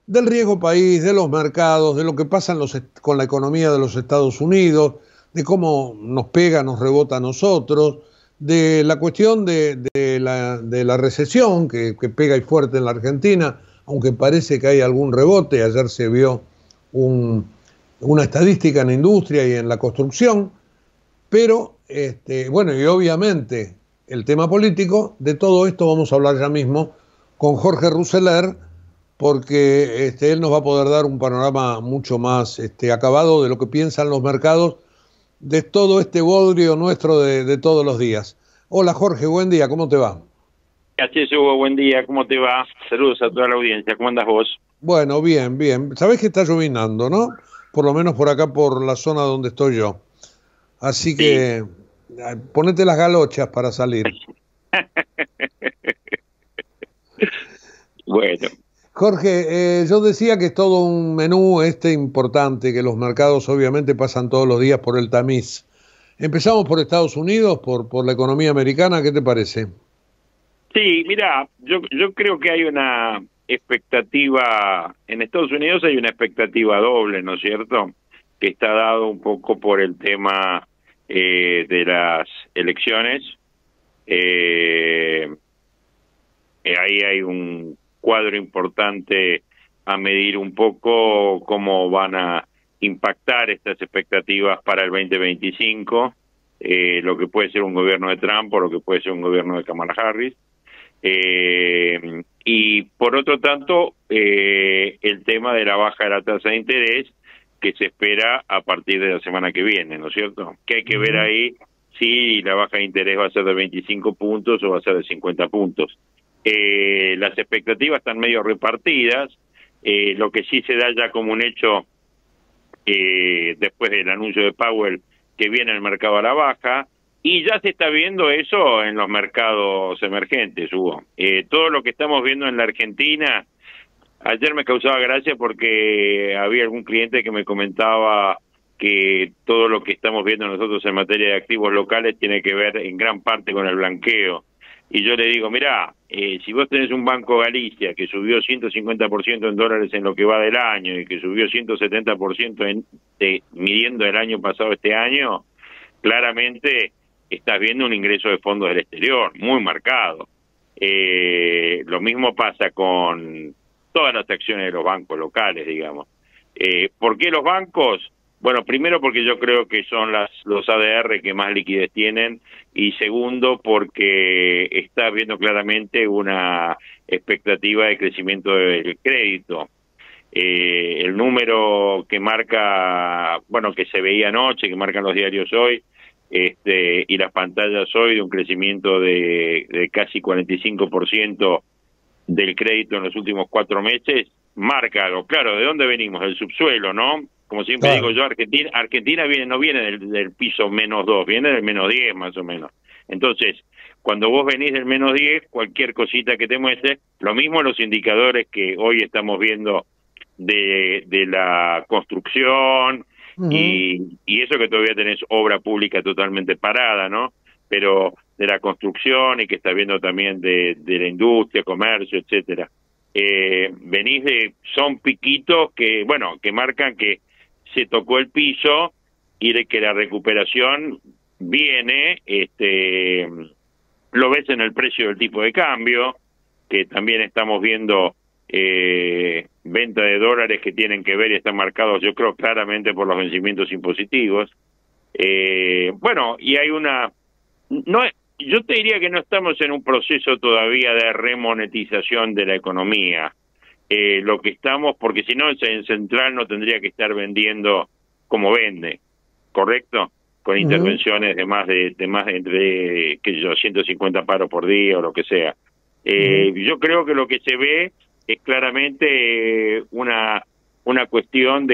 del riesgo país, de los mercados, de lo que pasa con la economía de los Estados Unidos, de cómo nos pega, nos rebota a nosotros, de la cuestión de la recesión que pega y fuerte en la Argentina, aunque parece que hay algún rebote. Ayer se vio un, una estadística en la industria y en la construcción, pero bueno, y obviamente el tema político. De todo esto vamos a hablar ya mismo con Jorge Rousseler, porque él nos va a poder dar un panorama mucho más acabado de lo que piensan los mercados de todo este bodrio nuestro de todos los días. Hola Jorge, buen día, ¿cómo te va? Así es, Hugo, buen día, ¿cómo te va? Saludos a toda la audiencia, ¿cómo andas vos? Bueno, bien, bien. Sabés que está llovinando, ¿no? Por lo menos por acá, por la zona donde estoy yo. Así Sí. que ponete las galochas para salir. Bueno, Jorge, yo decía que es todo un menú importante, que los mercados obviamente pasan todos los días por el tamiz. Empezamos por Estados Unidos, por la economía americana, ¿qué te parece? sí, mira, yo creo que hay una expectativa, en Estados Unidos hay una expectativa doble, ¿no es cierto? Que está dado un poco por el tema de las elecciones. Eh, Ahí hay un cuadro importante a medir un poco cómo van a impactar estas expectativas para el 2025, lo que puede ser un gobierno de Trump o lo que puede ser un gobierno de Kamala Harris. Y por otro tanto, el tema de la baja de la tasa de interés que se espera a partir de la semana que viene, ¿no es cierto? Que hay que ver Ujú. ahí si la baja de interés va a ser de 25 puntos o va a ser de 50 puntos. Las expectativas están medio repartidas. Lo que sí se da ya como un hecho después del anuncio de Powell, que viene el mercado a la baja, y ya se está viendo eso en los mercados emergentes, Hugo. Todo lo que estamos viendo en la Argentina, ayer me causaba gracia porque había algún cliente que me comentaba que todo lo que estamos viendo nosotros en materia de activos locales tiene que ver en gran parte con el blanqueo. Y yo le digo, mirá, si vos tenés un Banco Galicia que subió 150% en dólares en lo que va del año y que subió 170% midiendo el año pasado este año, claramente estás viendo un ingreso de fondos del exterior muy marcado. Lo mismo pasa con todas las acciones de los bancos locales, digamos. ¿Por qué los bancos? Bueno, primero porque yo creo que son los ADR que más liquidez tienen, y segundo porque está viendo claramente una expectativa de crecimiento del crédito. El número que marca, bueno, que se veía anoche, que marcan los diarios hoy, y las pantallas hoy, de un crecimiento de casi 45% del crédito en los últimos 4 meses, marca algo. Claro, ¿de dónde venimos? Del subsuelo, ¿no? Como siempre digo Claro. yo, Argentina no viene del piso -2, viene del -10 más o menos. Entonces, cuando vos venís del -10, cualquier cosita que te muestre, lo mismo los indicadores que hoy estamos viendo de la construcción, Ujú. y eso que todavía tenés obra pública totalmente parada, ¿no? Pero de la construcción, y que está viendo también de la industria, comercio, etcétera. Son piquitos que, bueno, que marcan que se tocó el piso y de que la recuperación viene. Lo ves en el precio del tipo de cambio, que también estamos viendo venta de dólares que tienen que ver y están marcados, yo creo, claramente por los vencimientos impositivos. Bueno, y hay no, yo te diría que no estamos en un proceso todavía de remonetización de la economía. Lo que estamos, porque si no, el central no tendría que estar vendiendo como vende, ¿correcto? Con Ujú. intervenciones de más de entre, qué sé yo, 150 paros por día o lo que sea. Ujú. Yo creo que lo que se ve es claramente una cuestión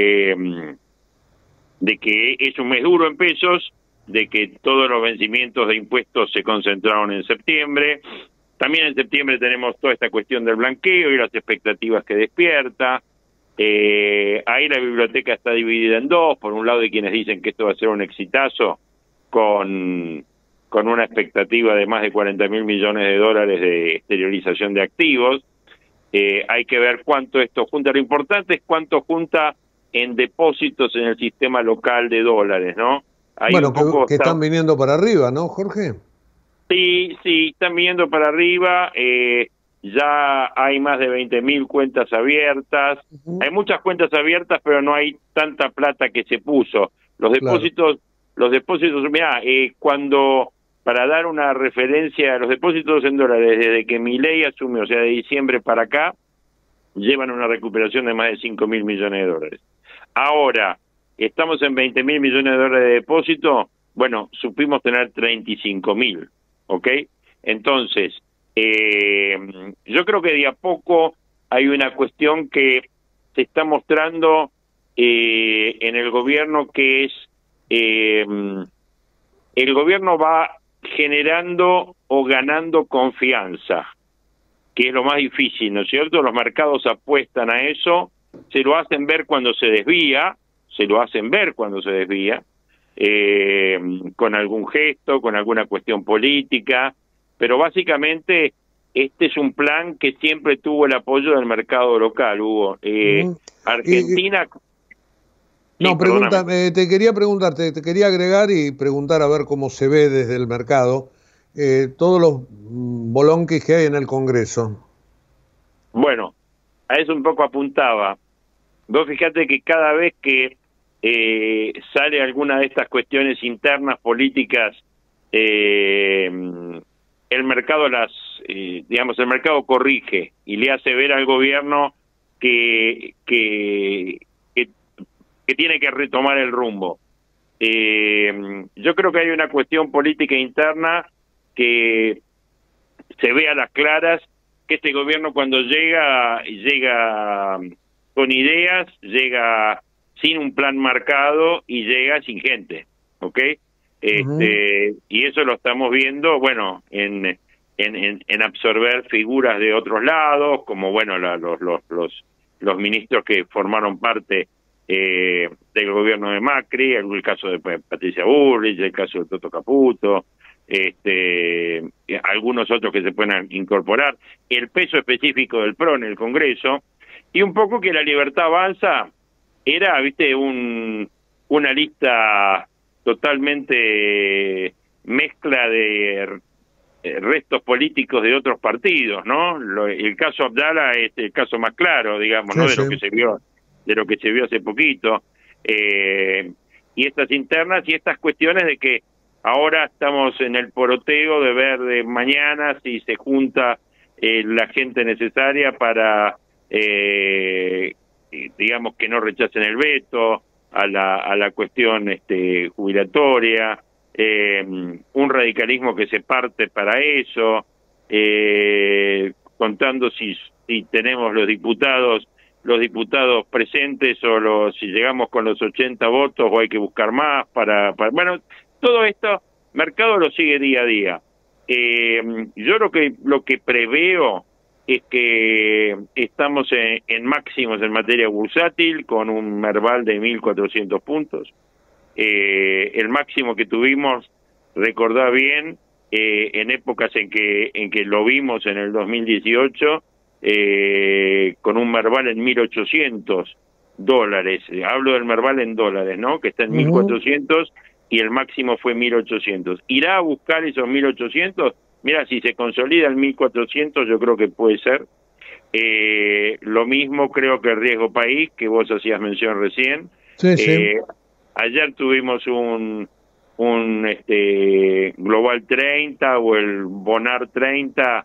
de que es un mes duro en pesos, de que todos los vencimientos de impuestos se concentraron en septiembre. También en septiembre tenemos toda esta cuestión del blanqueo y las expectativas que despierta. Ahí la biblioteca está dividida en dos. Por un lado, hay quienes dicen que esto va a ser un exitazo con una expectativa de más de 40.000 millones de dólares de exteriorización de activos. Hay que ver cuánto esto junta. Lo importante es cuánto junta en depósitos en el sistema local de dólares, ¿no? Hay Bueno, un poco... que están viniendo para arriba, ¿no, Jorge? Sí, sí, están viniendo para arriba. Ya hay más de 20.000 cuentas abiertas. Hay muchas cuentas abiertas, pero no hay tanta plata que se puso. Claro. Los depósitos, mirá, cuando, para dar una referencia, los depósitos en dólares desde que Milei asumió, o sea, de diciembre para acá, llevan una recuperación de más de 5.000 millones de dólares. Ahora, estamos en 20.000 millones de dólares de depósito. Bueno, supimos tener 35.000, ¿ok? Entonces, yo creo que de a poco hay una cuestión que se está mostrando en el gobierno, que es el gobierno va generando o ganando confianza, que es lo más difícil, ¿no es cierto? Los mercados apuestan a eso, se lo hacen ver cuando se desvía, con algún gesto, con alguna cuestión política, pero básicamente este es un plan que siempre tuvo el apoyo del mercado local, Hugo. Argentina... No, Sí, pregunta, perdóname. te quería preguntarte, te quería agregar y preguntar a ver cómo se ve desde el mercado todos los bolonquis que hay en el Congreso. Bueno, a eso un poco apuntaba. Vos fíjate que cada vez que sale alguna de estas cuestiones internas políticas, el mercado digamos, el mercado corrige y le hace ver al gobierno que tiene que retomar el rumbo. Yo creo que hay una cuestión política interna que se ve a las claras, que este gobierno cuando llega con ideas, llega sin un plan marcado y llega sin gente, ¿ok? Y eso lo estamos viendo, bueno, en absorber figuras de otros lados, como, bueno, los ministros que formaron parte del gobierno de Macri, el caso de Patricia Bullrich, el caso de Toto Caputo, algunos otros que se puedan incorporar, el peso específico del PRO en el Congreso, y un poco que la Libertad Avanza era, viste, una lista totalmente mezcla de restos políticos de otros partidos, ¿no? El caso Abdala es el caso más claro, digamos, Sí, ¿no? sí. De lo que se vio hace poquito, y estas internas y estas cuestiones de que ahora estamos en el poroteo de ver de mañana si se junta la gente necesaria para, digamos, que no rechacen el veto a la cuestión jubilatoria, un radicalismo que se parte para eso, contando si tenemos los diputados presentes o si llegamos con los 80 votos o hay que buscar más para bueno, todo esto mercado lo sigue día a día. Yo lo que preveo es que estamos en máximos en materia bursátil, con un Merval de 1.400 puntos. El máximo que tuvimos, recordá bien, en épocas en que lo vimos en el 2018, con un Merval en $1.800. Hablo del Merval en dólares, ¿no? Que está en 1.400 y el máximo fue 1.800. ¿Irá a buscar esos 1.800? Mira, si se consolida el 1.400, yo creo que puede ser. Lo mismo creo que el riesgo país, que vos hacías mención recién. Sí, sí. Ayer tuvimos un Global 30 o el Bonar 30,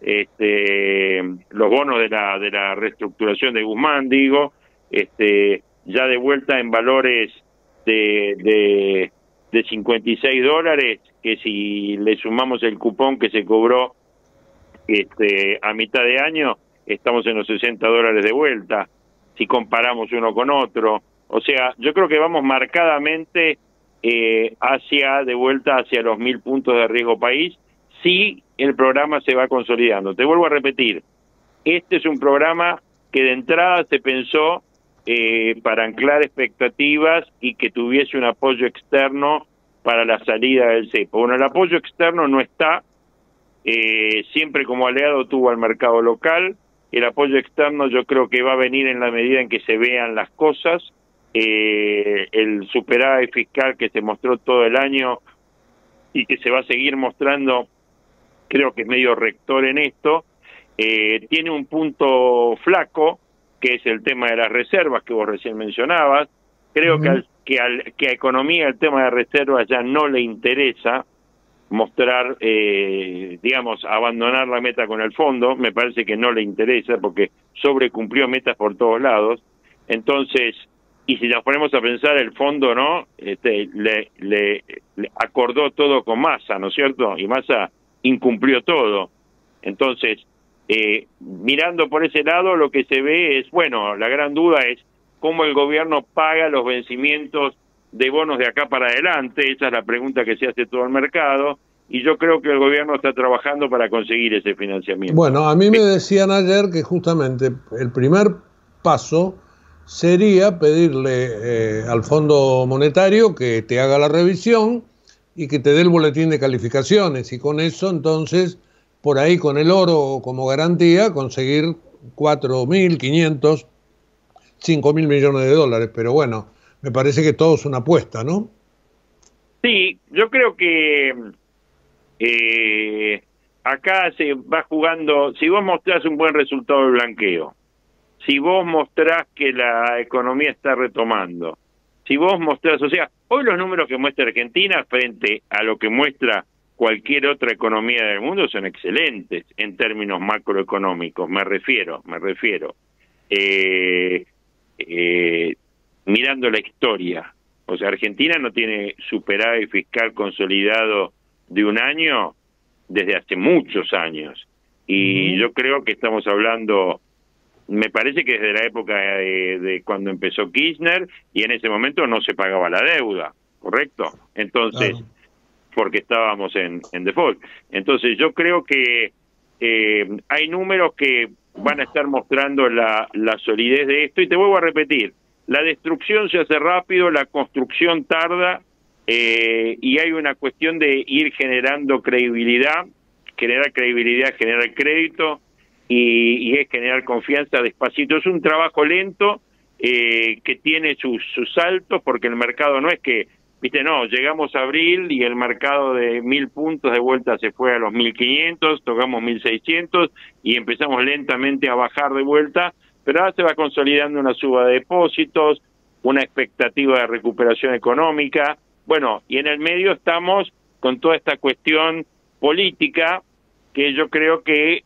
los bonos de la reestructuración de Guzmán, digo, ya de vuelta en valores de $56, que si le sumamos el cupón que se cobró a mitad de año, estamos en los $60 de vuelta, si comparamos uno con otro. O sea, yo creo que vamos marcadamente de vuelta hacia los 1.000 puntos de riesgo país, si el programa se va consolidando. Te vuelvo a repetir, este es un programa que de entrada se pensó para anclar expectativas y que tuviese un apoyo externo para la salida del cepo. Bueno, el apoyo externo no está, siempre como aliado tuvo al mercado local, El apoyo externo yo creo que va a venir en la medida en que se vean las cosas. El superávit fiscal que se mostró todo el año y que se va a seguir mostrando, creo que es medio rector en esto. Tiene un punto flaco, que es el tema de las reservas que vos recién mencionabas. Creo que a Economía el tema de reservas ya no le interesa mostrar, digamos, abandonar la meta con el fondo. Me parece que no le interesa porque sobrecumplió metas por todos lados. Entonces, y si nos ponemos a pensar, el fondo no le acordó todo con Massa, ¿no es cierto? Y Massa incumplió todo. Entonces, mirando por ese lado, lo que se ve es, bueno, la gran duda es cómo el gobierno paga los vencimientos de bonos de acá para adelante. Esa es la pregunta que se hace todo el mercado, y yo creo que el gobierno está trabajando para conseguir ese financiamiento. Bueno, a mí me decían ayer que justamente el primer paso sería pedirle al Fondo Monetario que te haga la revisión y que te dé el boletín de calificaciones, y con eso entonces, por ahí con el oro como garantía, conseguir 4.500, 5.000 millones de dólares. Pero bueno, me parece que todo es una apuesta, ¿no? Sí, yo creo que acá se va jugando. Si vos mostrás un buen resultado de blanqueo, si vos mostrás que la economía está retomando, si vos mostrás, o sea, hoy los números que muestra Argentina frente a lo que muestra cualquier otra economía del mundo son excelentes en términos macroeconómicos, me refiero. Mirando la historia, o sea, Argentina no tiene superávit fiscal consolidado de un año desde hace muchos años, y yo creo que estamos hablando, me parece que desde la época de cuando empezó Kirchner, y en ese momento no se pagaba la deuda, ¿correcto? Entonces, claro, porque estábamos en default. Entonces yo creo que hay números que van a estar mostrando la solidez de esto, y te vuelvo a repetir, la destrucción se hace rápido, la construcción tarda, y hay una cuestión de ir generando credibilidad, generar crédito, y es generar confianza despacito. Es un trabajo lento que tiene sus saltos, porque el mercado no es que, viste, no, llegamos a abril y el mercado de 1.000 puntos de vuelta se fue a los 1.500, tocamos 1.600 y empezamos lentamente a bajar de vuelta, pero ahora se va consolidando una suba de depósitos, una expectativa de recuperación económica. Bueno, y en el medio estamos con toda esta cuestión política, que yo creo que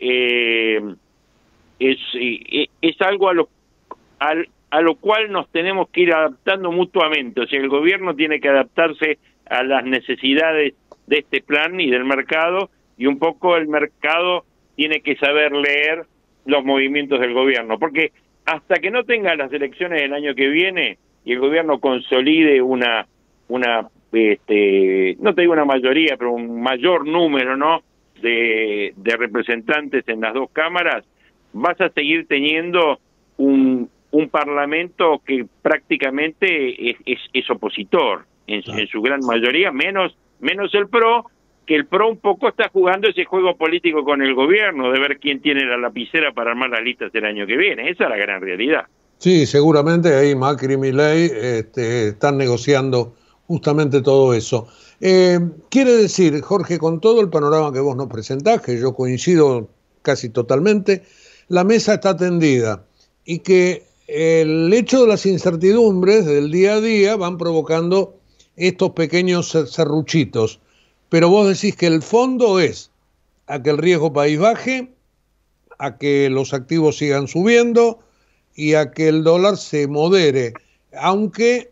es algo a lo cual nos tenemos que ir adaptando mutuamente. O sea, el gobierno tiene que adaptarse a las necesidades de este plan y del mercado, y un poco el mercado tiene que saber leer los movimientos del gobierno, porque hasta que no tenga las elecciones del año que viene y el gobierno consolide una no te digo una mayoría, pero un mayor número, ¿no?, de representantes en las dos cámaras, vas a seguir teniendo un parlamento que prácticamente es opositor en su gran mayoría, menos el PRO, que el PRO un poco está jugando ese juego político con el gobierno, de ver quién tiene la lapicera para armar las listas el año que viene. Esa es la gran realidad. Sí, seguramente ahí Macri y Milei están negociando justamente todo eso. Quiere decir, Jorge, con todo el panorama que vos nos presentás, que yo coincido casi totalmente, la mesa está tendida, y que el hecho de las incertidumbres del día a día van provocando estos pequeños serruchitos. Pero vos decís que el fondo es a que el riesgo país baje, a que los activos sigan subiendo y a que el dólar se modere, aunque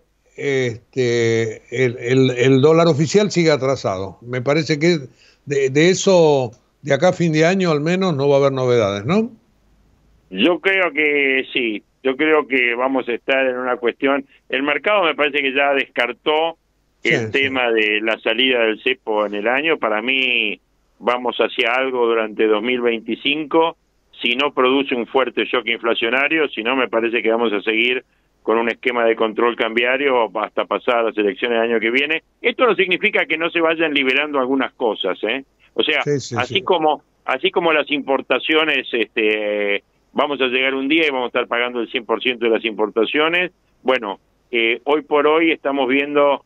el dólar oficial siga atrasado. Me parece que de eso, de acá a fin de año al menos, no va a haber novedades, ¿no? Yo creo que sí, yo creo que vamos a estar en una cuestión, el mercado me parece que ya descartó el tema de la salida del cepo en el año. Para mí vamos hacia algo durante 2025, si no produce un fuerte shock inflacionario, si no me parece que vamos a seguir con un esquema de control cambiario hasta pasar las elecciones del año que viene. Esto no significa que no se vayan liberando algunas cosas, O sea, así como las importaciones vamos a llegar un día y vamos a estar pagando el 100% de las importaciones. Bueno, hoy por hoy estamos viendo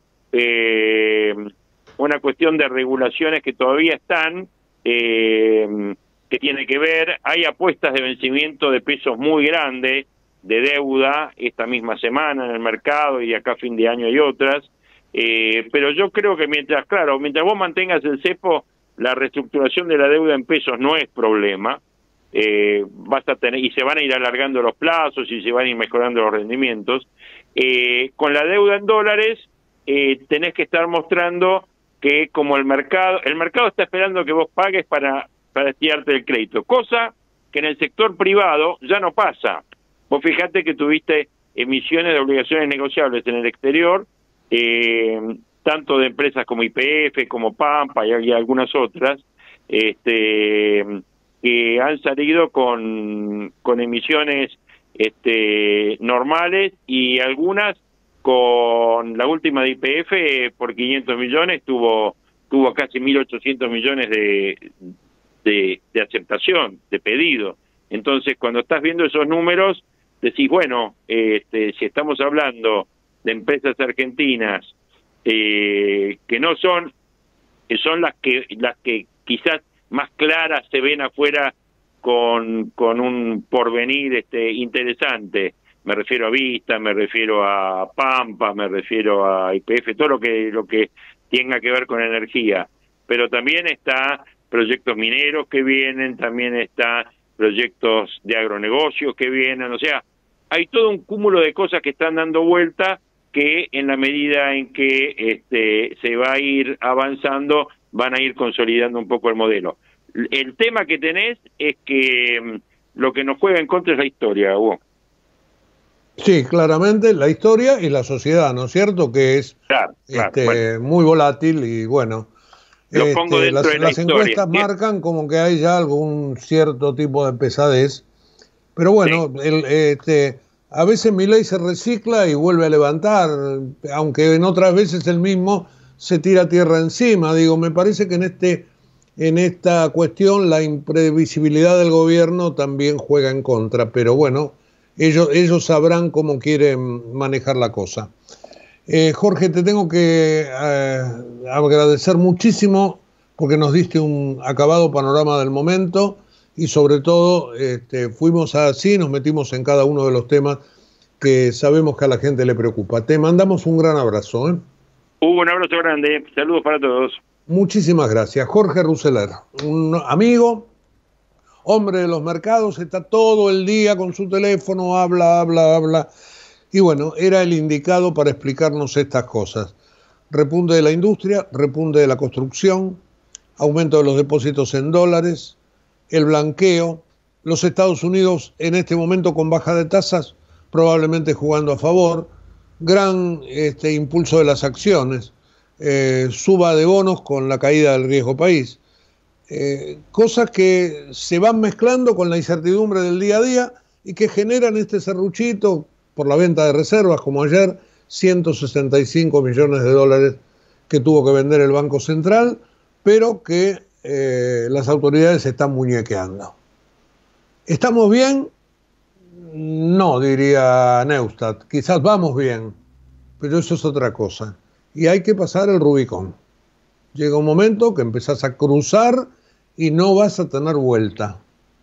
una cuestión de regulaciones que todavía están, que tiene que ver, hay apuestas de vencimiento de pesos muy grandes, de deuda, esta misma semana en el mercado, y acá a fin de año hay otras, pero yo creo que mientras vos mantengas el cepo, la reestructuración de la deuda en pesos no es problema, vas a tener, y se van a ir alargando los plazos y se van a ir mejorando los rendimientos. Con la deuda en dólares, tenés que estar mostrando que como el mercado está esperando que vos pagues para estirarte el crédito, cosa que en el sector privado ya no pasa. Vos fijate que tuviste emisiones de obligaciones negociables en el exterior, tanto de empresas como YPF, como Pampa y algunas otras, que han salido con emisiones normales, y algunas con la última de YPF por 500 millones tuvo casi 1.800 millones de aceptación, de pedido. Entonces, cuando estás viendo esos números, decís, bueno, si estamos hablando de empresas argentinas que no son, que son las que quizás más claras se ven afuera con un porvenir interesante. Me refiero a Vista, me refiero a Pampa, me refiero a YPF, todo lo que tenga que ver con energía. Pero también está proyectos mineros que vienen, también está proyectos de agronegocios que vienen, o sea, hay todo un cúmulo de cosas que están dando vuelta, que en la medida en que se va a ir avanzando, van a ir consolidando un poco el modelo. El tema que tenés es que lo que nos juega en contra es la historia, Hugo. Sí, claramente la historia y la sociedad, ¿no es cierto? Que es claro, bueno, muy volátil y bueno, lo pongo dentro de la las encuestas marcan como que hay ya algún cierto tipo de pesadez, pero bueno, sí. A veces Milei se recicla y vuelve a levantar, aunque en otras veces él mismo se tira tierra encima. Digo, me parece que en esta cuestión la imprevisibilidad del gobierno también juega en contra, pero bueno, ellos sabrán cómo quieren manejar la cosa. Jorge, te tengo que agradecer muchísimo porque nos diste un acabado panorama del momento y sobre todo fuimos así, nos metimos en cada uno de los temas que sabemos que a la gente le preocupa. Te mandamos un gran abrazo. Un abrazo grande, saludos para todos. Muchísimas gracias. Jorge Ruseler, un amigo, hombre de los mercados, está todo el día con su teléfono, habla. Y bueno, era el indicado para explicarnos estas cosas. Repunte de la industria, repunte de la construcción, aumento de los depósitos en dólares, el blanqueo, los Estados Unidos en este momento con baja de tasas, probablemente jugando a favor, gran impulso de las acciones, suba de bonos con la caída del riesgo país. Cosas que se van mezclando con la incertidumbre del día a día y que generan este serruchito por la venta de reservas, como ayer, 165 millones de dólares que tuvo que vender el Banco Central, pero que las autoridades están muñequeando. ¿Estamos bien? No, diría Neustadt. Quizás vamos bien, pero eso es otra cosa. Y hay que pasar el Rubicón. Llega un momento que empezás a cruzar y no vas a tener vuelta.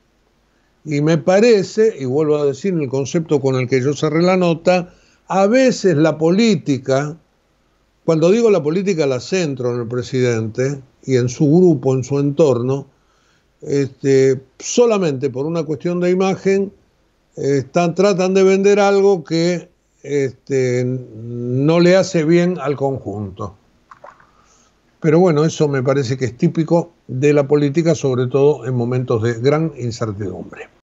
Y me parece, y vuelvo a decir el concepto con el que yo cerré la nota, a veces la política, cuando digo la política la centro en el presidente y en su grupo, en su entorno, solamente por una cuestión de imagen, tratan de vender algo que no le hace bien al conjunto. Pero bueno, eso me parece que es típico de la política, sobre todo en momentos de gran incertidumbre.